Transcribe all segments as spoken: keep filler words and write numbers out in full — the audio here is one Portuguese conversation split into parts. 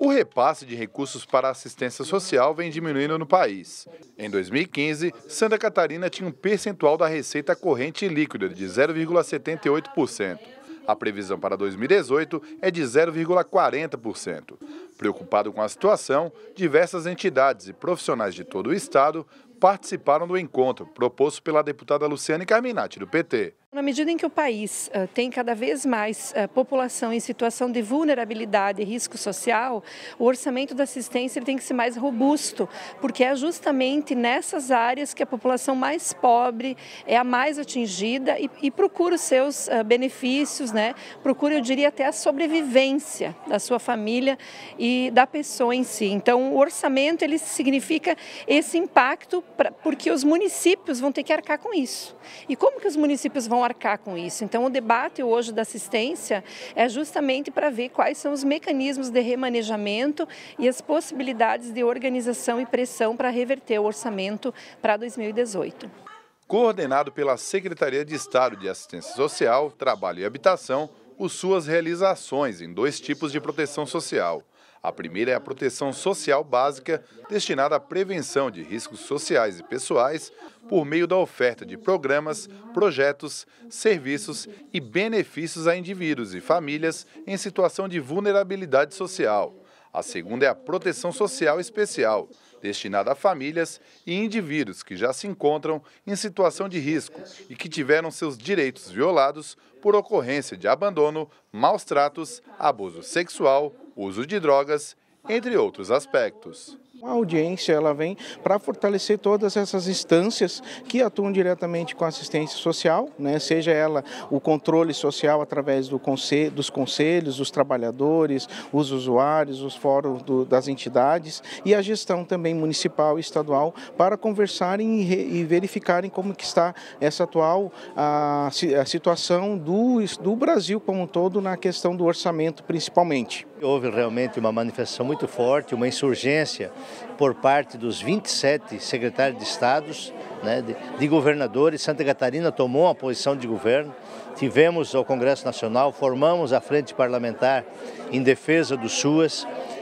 O repasse de recursos para a assistência social vem diminuindo no país. Em dois mil e quinze, Santa Catarina tinha um percentual da receita corrente líquida de zero vírgula setenta e oito por cento. A previsão para dois mil e dezoito é de zero vírgula quarenta por cento. Preocupado com a situação, diversas entidades e profissionais de todo o estado participaram do encontro proposto pela deputada Luciane Carminati, do P T. Na medida em que o país uh, tem cada vez mais uh, população em situação de vulnerabilidade e risco social, o orçamento da assistência ele tem que ser mais robusto, porque é justamente nessas áreas que a população mais pobre é a mais atingida e, e procura os seus uh, benefícios, né? Procura, eu diria, até a sobrevivência da sua família e da pessoa em si. Então, o orçamento ele significa esse impacto pra, porque os municípios vão ter que arcar com isso. E como que os municípios vão arcar com isso? Então, o debate hoje da assistência é justamente para ver quais são os mecanismos de remanejamento e as possibilidades de organização e pressão para reverter o orçamento para dois mil e dezoito. Coordenado pela Secretaria de Estado de Assistência Social, Trabalho e Habitação, o SUAS realiza ações em dois tipos de proteção social. A primeira é a proteção social básica, destinada à prevenção de riscos sociais e pessoais por meio da oferta de programas, projetos, serviços e benefícios a indivíduos e famílias em situação de vulnerabilidade social. A segunda é a proteção social especial, destinada a famílias e indivíduos que já se encontram em situação de risco e que tiveram seus direitos violados por ocorrência de abandono, maus tratos, abuso sexual, uso de drogas, entre outros aspectos. A audiência ela vem para fortalecer todas essas instâncias que atuam diretamente com a assistência social, né? Seja ela o controle social através do conselho, dos conselhos, dos trabalhadores, os usuários, os fóruns do, das entidades e a gestão também municipal e estadual para conversarem e, re, e verificarem como que está essa atual a, a situação do, do Brasil como um todo na questão do orçamento principalmente. Houve realmente uma manifestação muito forte, uma insurgência por parte dos vinte e sete secretários de estados, né, de, de governadores. Santa Catarina tomou uma posição de governo, tivemos ao Congresso Nacional, formamos a frente parlamentar em defesa do SUAS,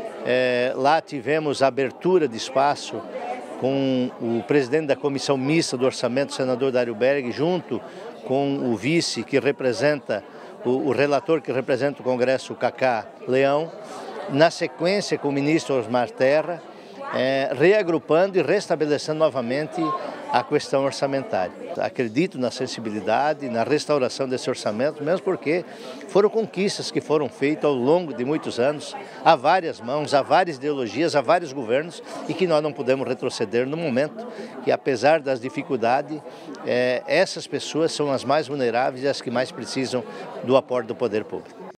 é, lá tivemos a abertura de espaço com o presidente da Comissão Mista do Orçamento, o senador Dário Berg, junto com o vice que representa o relator que representa o Congresso, o Cacá Leão, na sequência com o ministro Osmar Terra, é, reagrupando e restabelecendo novamente a questão orçamentária. Acredito na sensibilidade, na restauração desse orçamento, mesmo porque foram conquistas que foram feitas ao longo de muitos anos, a várias mãos, a várias ideologias, a vários governos, e que nós não podemos retroceder no momento que, apesar das dificuldades, é, essas pessoas são as mais vulneráveis e as que mais precisam do aporte do poder público.